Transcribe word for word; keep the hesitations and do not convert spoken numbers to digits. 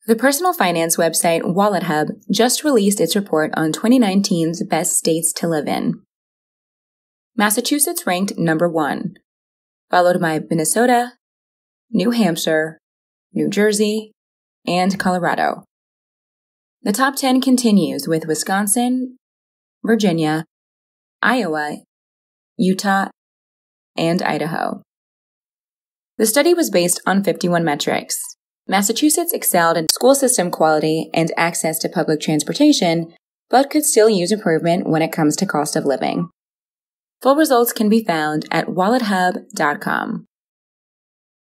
The personal finance website WalletHub just released its report on twenty nineteen's best states to live in. Massachusetts ranked number one, followed by Minnesota, New Hampshire, New Jersey, and Colorado. The top ten continues with Wisconsin, Virginia, Iowa, Utah, and Idaho. The study was based on fifty-one metrics. Massachusetts excelled in school system quality and access to public transportation, but could still use improvement when it comes to cost of living. Full results can be found at wallet hub dot com.